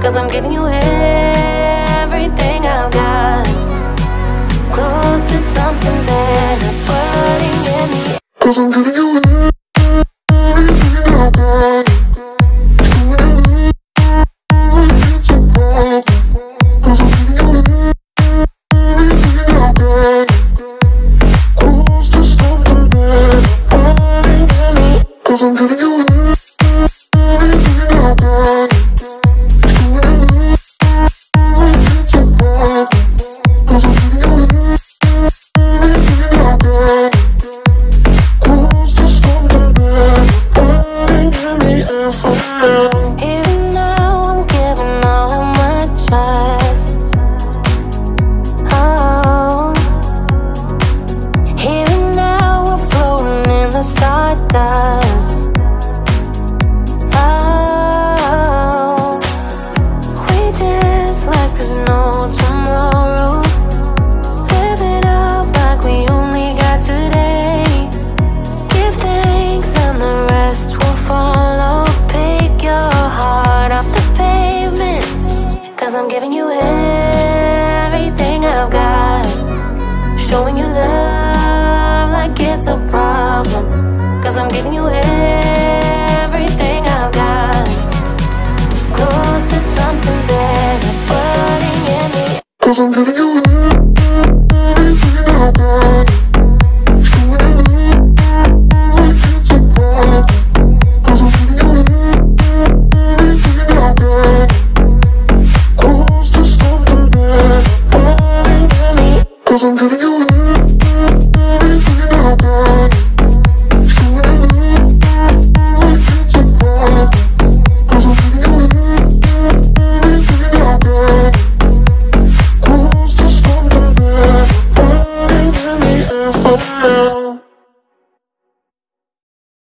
'cause I'm giving you everything I've got. Close to something better, burning in the air. 'Cause I'm giving you everything I've got. Cause I'm giving you everything I've got. Close to something better, burning in the air. 'Cause I'm giving you everything I've got. Showing you love like it's a problem. 'Cause I'm giving you everything I've got. Close to something better, burning in the air. 'Cause I'm giving you everything I've got.